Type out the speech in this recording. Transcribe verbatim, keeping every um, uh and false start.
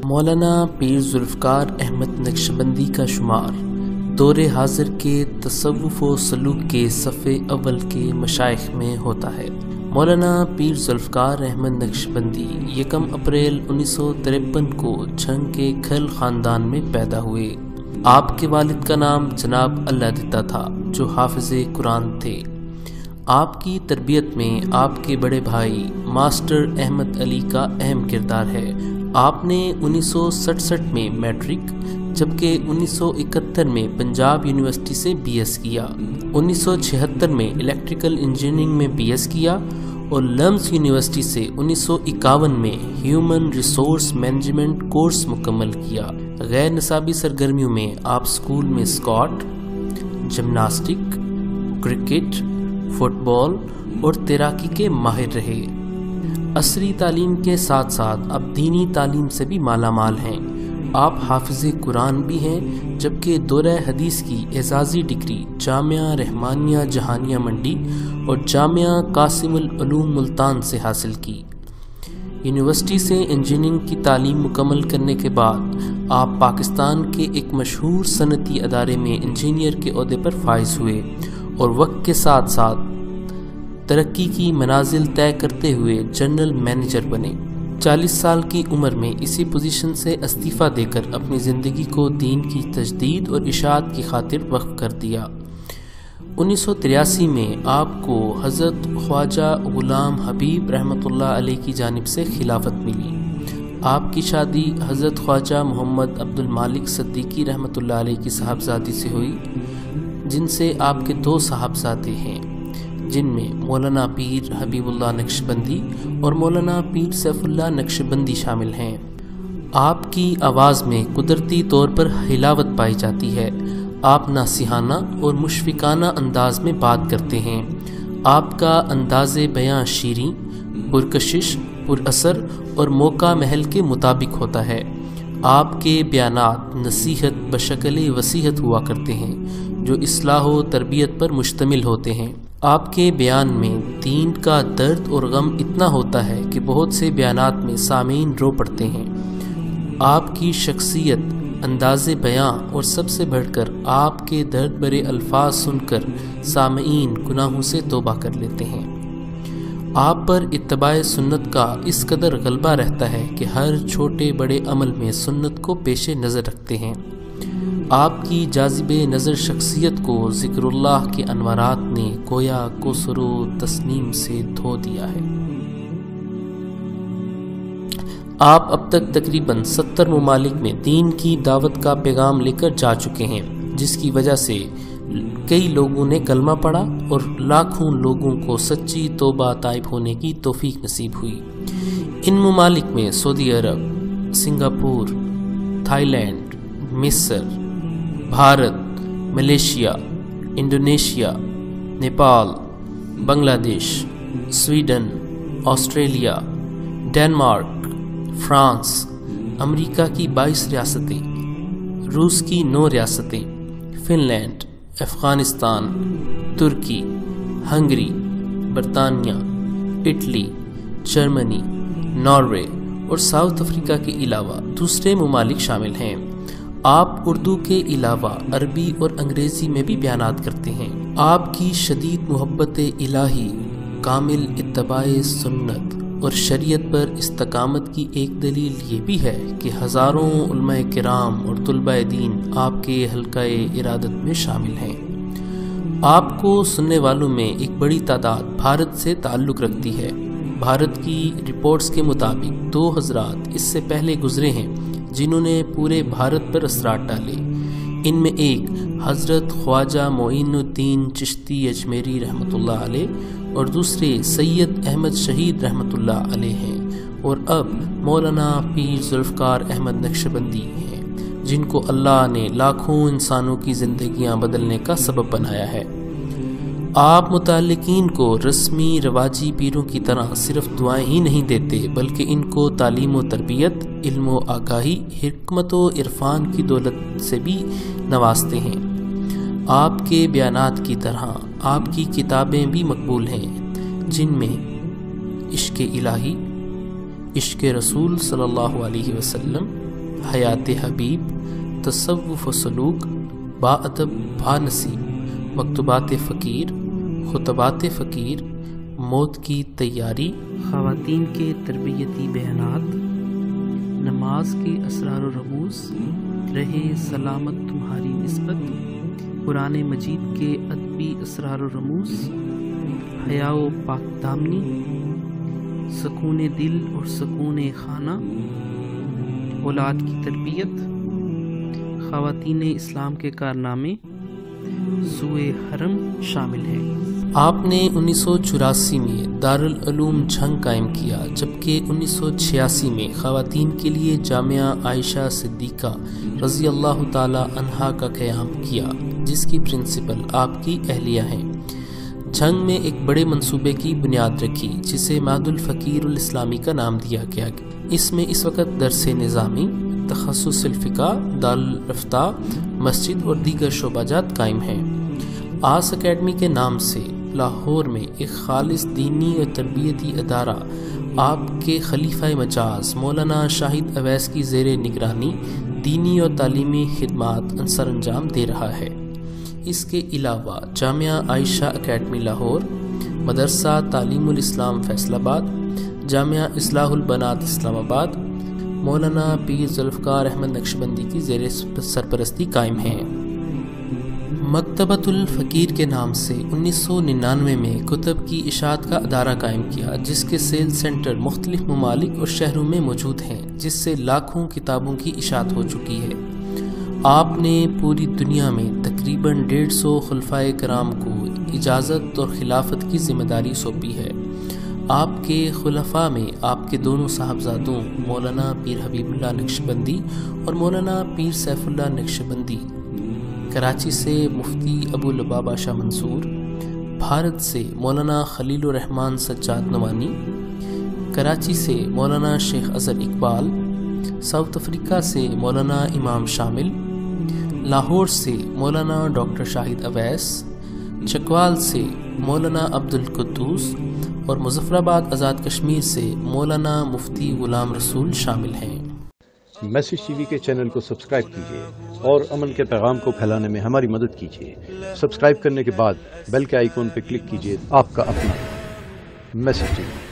مولانا پیر ذوالفقار احمد نقشبندی کا شمار دور حاضر کے تصوف و سلوک کے صف اول کے مشائخ میں ہوتا ہے۔ مولانا پیر ذوالفقار احمد نقشبندی یکم اپریل انیس سو ترپن کو جھنگ کے کھل خاندان میں پیدا ہوئے۔ آپ کے والد کا نام جناب اللہ دتا تھا جو حافظ قرآن تھے۔ آپ کی تربیت میں آپ کے بڑے بھائی ماسٹر احمد علی کا اہم کردار ہے۔ آپ نے انیس سو سڑسٹھ میں میٹرک جبکہ انیس سو اکہتر میں پنجاب یونیورسٹی سے بی ایس کیا، انیس سو چھہتر میں الیکٹریکل انجینئرنگ میں بی ایس کیا اور لمز یونیورسٹی سے انیس سو اکاون میں ہیومن ریسورس مینجمنٹ کورس مکمل کیا۔ غیر نصابی سرگرمیوں میں آپ اسکول میں squat, gymnastic, cricket, football اور تیراکی کے ماہر رہے۔ عصری تعلیم کے ساتھ ساتھ اب دینی تعلیم سے بھی مالا مال ہیں۔ آپ حافظ قرآن بھی ہیں جبکہ دورہ حدیث کی اعزازی ڈگری جامعہ رحمانیہ جہانیہ منڈی اور جامعہ قاسم العلوم ملتان سے حاصل کی۔ یونیورسٹی سے انجینئرنگ کی تعلیم مکمل کرنے کے بعد آپ پاکستان کے ایک مشہور صنعتی ادارے میں انجینئر کے عہدے پر فائز ہوئے اور وقت کے ساتھ ساتھ ترقی کی منازل طے کرتے ہوئے جنرل مینیجر بنے۔ چالیس سال کی عمر میں اسی پوزیشن سے استعفیٰ دے کر اپنی زندگی کو دین کی تجدید اور اشاعت کی خاطر وقف کر دیا۔ انیس سو تریاسی میں آپ کو حضرت خواجہ غلام حبیب رحمۃ اللہ علیہ کی جانب سے خلافت ملی۔ آپ کی شادی حضرت خواجہ محمد عبد المالک صدیقی رحمۃ اللہ علیہ کی صاحبزادی سے ہوئی، جن سے آپ کے دو صاحبزادے ہیں، جن میں مولانا پیر حبیب اللہ نقشبندی اور مولانا پیر سیف اللہ نقشبندی شامل ہیں۔ آپ کی آواز میں قدرتی طور پر حلاوت پائی جاتی ہے۔ آپ نصیحانہ اور مشفقانہ انداز میں بات کرتے ہیں۔ آپ کا انداز بیاں شیریں، پرکشش، پر اثر اور موقع محل کے مطابق ہوتا ہے۔ آپ کے بیانات نصیحت بشکل وصیحت ہوا کرتے ہیں جو اصلاح و تربیت پر مشتمل ہوتے ہیں۔ آپ کے بیان میں دین کا درد اور غم اتنا ہوتا ہے کہ بہت سے بیانات میں سامعین رو پڑتے ہیں۔ آپ کی شخصیت، انداز بیاں اور سب سے بڑھ کر آپ کے درد بھرے الفاظ سن کر سامعین گناہوں سے توبہ کر لیتے ہیں۔ آپ پر اتباع سنت کا اس قدر غلبہ رہتا ہے کہ ہر چھوٹے بڑے عمل میں سنت کو پیش نظر رکھتے ہیں۔ آپ کی جاذب نظر شخصیت کو ذکر اللہ کے انوارات نے گویا کوثر و تسنیم سے دھو دیا ہے۔ آپ اب تک تقریباً ستر ممالک میں دین کی دعوت کا پیغام لے کر جا چکے ہیں، جس کی وجہ سے کئی لوگوں نے کلمہ پڑھا اور لاکھوں لوگوں کو سچی توبہ طائب ہونے کی توفیق نصیب ہوئی۔ ان ممالک میں سعودی عرب، سنگاپور، تھائی لینڈ، مصر، Bharat, Malaysia, Indonesia, Nepal, Bangladesh, Sweden, Australia, Denmark, France, امریکہ کی بائیس ریاستیں، روس کی نو ریاستیں، فن لینڈ، افغانستان، ترکی، ہنگری، برطانیہ، اٹلی، جرمنی، ناروے اور ساؤتھ افریقہ کے علاوہ دوسرے ممالک شامل ہیں۔ آپ اردو کے علاوہ عربی اور انگریزی میں بھی بیانات کرتے ہیں۔ آپ کی شدید محبت الہی، کامل اتباع سنت اور شریعت پر استقامت کی ایک دلیل یہ بھی ہے کہ ہزاروں علماء کرام اور طلباء دین آپ کے حلقہ ارادت میں شامل ہیں۔ آپ کو سننے والوں میں ایک بڑی تعداد بھارت سے تعلق رکھتی ہے۔ بھارت کی رپورٹس کے مطابق دو حضرات اس سے پہلے گزرے ہیں جنہوں نے پورے بھارت پر اثرات ڈالے۔ ان میں ایک حضرت خواجہ معین الدین چشتی اجمیری رحمۃ اللہ علیہ اور دوسرے سید احمد شہید رحمۃ اللہ علیہ ہیں، اور اب مولانا پیر ذوالفقار احمد نقشبندی ہیں جن کو اللہ نے لاکھوں انسانوں کی زندگیاں بدلنے کا سبب بنایا ہے۔ آپ متعلقین کو رسمی رواجی پیروں کی طرح صرف دعائیں ہی نہیں دیتے بلکہ ان کو تعلیم و تربیت، علم و آگاہی، حکمت و عرفان کی دولت سے بھی نوازتے ہیں۔ آپ کے بیانات کی طرح آپ کی کتابیں بھی مقبول ہیں جن میں عشق الہی، عشق رسول صلی اللہ علیہ وسلم، حیات حبیب، تصوف و سلوک، باادب با نصیب، مکتوبات فقیر، خطبات فقیر، موت کی تیاری، خواتین کے تربیتی بیانات، نماز کے اسرار و رموز، رہے سلامت تمہاری نسبت، قرآن مجید کے ادبی اسرار و رموز، حیا و پاک دامنی، سکون دل اور سکون خانہ، اولاد کی تربیت، خواتین اسلام کے کارنامے، سوئے حرم شامل ہیں۔ آپ نے انیس سو چوراسی میں دارالعلوم جھنگ قائم کیا، جبکہ انیس سو چھیاسی میں خواتین کے لیے جامعہ عائشہ صدیقہ رضی اللہ تعالی عنہا کا قیام کیا، جس کی پرنسپل آپ کی اہلیہ ہیں۔ جھنگ میں ایک بڑے منصوبے کی بنیاد رکھی، جسے معہد الفقیر الاسلامی کا نام دیا گیا۔ اس میں اس وقت درس نظامی، تخصص الفقہ، دارالفتہ، مسجد اور دیگر شعبہ جات قائم ہیں۔ آس اکیڈمی کے نام سے لاہور میں ایک خالص دینی اور تربیتی ادارہ آپ کے خلیفہ مجاز مولانا شاہد اویس کی زیر نگرانی دینی اور تعلیمی خدمات سر انجام دے رہا ہے۔ اس کے علاوہ جامعہ عائشہ اکیڈمی لاہور، مدرسہ تعلیم الاسلام فیصل آباد، جامعہ اصلاح البنات اسلام آباد، مولانا پیر ذوالفقار احمد نقشبندی کی زیر سرپرستی قائم ہیں۔ مکتبۃ الفقیر کے نام سے انیس سو ننانوے میں کتب کی اشاعت کا ادارہ قائم کیا، جس کے سیل سینٹر مختلف ممالک اور شہروں میں موجود ہیں، جس سے لاکھوں کتابوں کی اشاعت ہو چکی ہے۔ آپ نے پوری دنیا میں تقریباً ڈیڑھ سو خلفائے کرام کو اجازت اور خلافت کی ذمہ داری سونپی ہے۔ آپ کے خلفاء میں آپ کے دونوں صاحبزادوں مولانا پیر حبیب اللہ نقشبندی اور مولانا پیر سیف اللہ نقشبندی، کراچی سے مفتی ابو لبابہ شاہ منصور، بھارت سے مولانا خلیل الرحمن سجاد نوانی، کراچی سے مولانا شیخ اظہر اقبال، ساؤتھ افریقہ سے مولانا امام شامل، لاہور سے مولانا ڈاکٹر شاہد اویس، چکوال سے مولانا عبد القدوس اور مظفر آباد آزاد کشمیر سے مولانا مفتی غلام رسول شامل ہیں۔ میسج ٹی وی کے چینل کو سبسکرائب کیجیے اور امن کے پیغام کو پھیلانے میں ہماری مدد کیجیے۔ سبسکرائب کرنے کے بعد بیل کے آئیکن پر کلک کیجیے۔ آپ کا اپنا میسج ٹی وی۔